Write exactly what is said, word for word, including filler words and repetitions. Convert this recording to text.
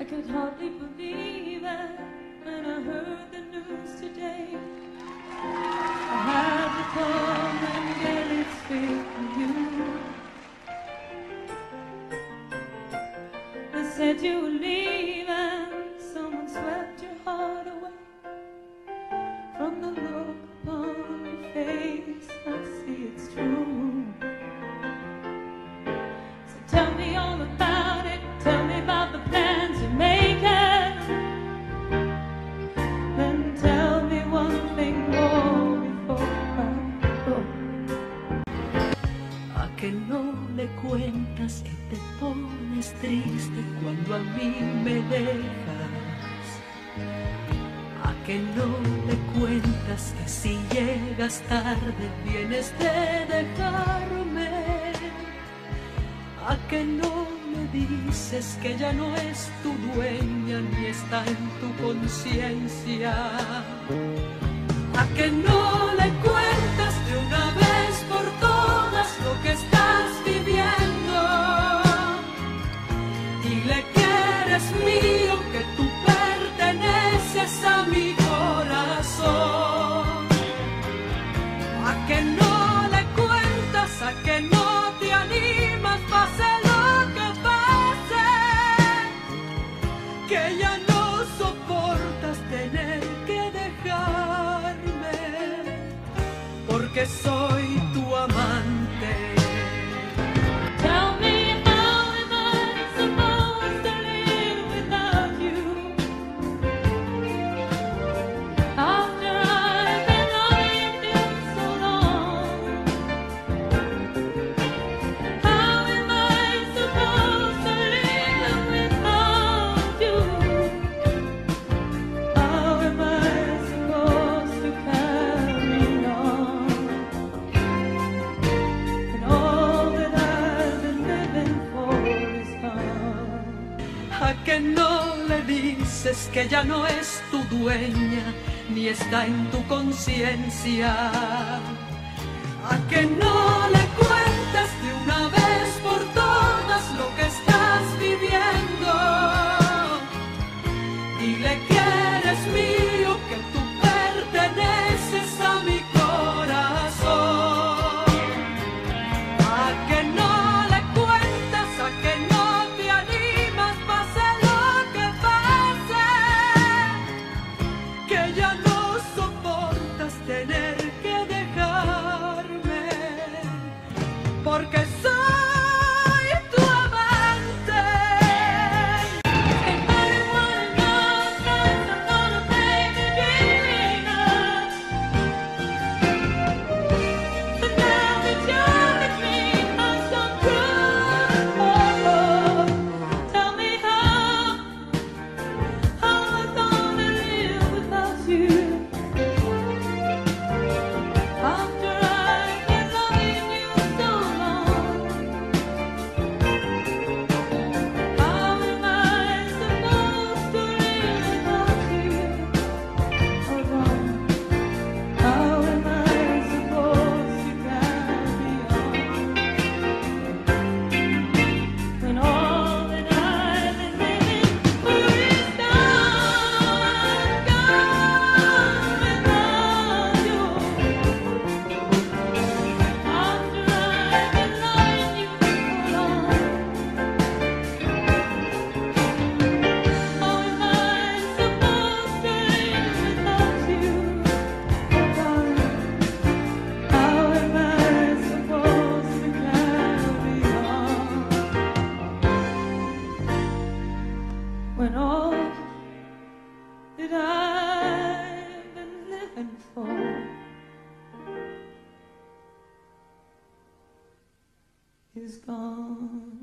could hardly believe it when I heard the news today. I had to come and get it straight from you. They said you were leaving, someone swept your heart away. From the look upon your face, I see it's true. So tell me all about it, tell me about the plans you're making. Then tell me one thing more before I go. ¿A que no le cuentas que te pones triste cuando a mí me dejas? ¿A que no le cuentas que si llegas tarde vienes de dejarme? ¿A que no me dices que ya no es tu dueña ni está en tu conciencia? ¿A que no le cuentas de una vez por todas lo que estás viviendo? Dile que eres mío, que tú perteneces a mi corazón. ¿A que no le cuentas? ¿A que no te animas? Pase lo que pase, que ya no soportas tener que dejarme, porque soy tu amante. Tell me, how am I supposed to live without you? After I've been loving you so long, how am I supposed to live without you? How am I supposed to carry on when all that I've been living for is gone? ¿A que no le dices que ya no es tu dueña ni está en tu conciencia? ¿A que no le cuentas de una vez por todas lo que estás viviendo? Dile que eres mío, que tú perteneces a mi corazón. ¿A que no le cuentas? ¿A que no te animas? Pase lo que pase, que ya no soportas tener que dejarme, porque soy tu amante. If anyone knows that I'm gonna play between us, but now that you're with me, I've gone through. Tell me how, how am I gonna live without you? After I've been loving you so long, how am I supposed to live without you? Hold on. How am I supposed to carry on when all that I've been living for is gone, gone without you? After I've been loving you so long, how am I supposed to live without you? Hold on. How am I supposed to carry on when all that I've been living for is gone?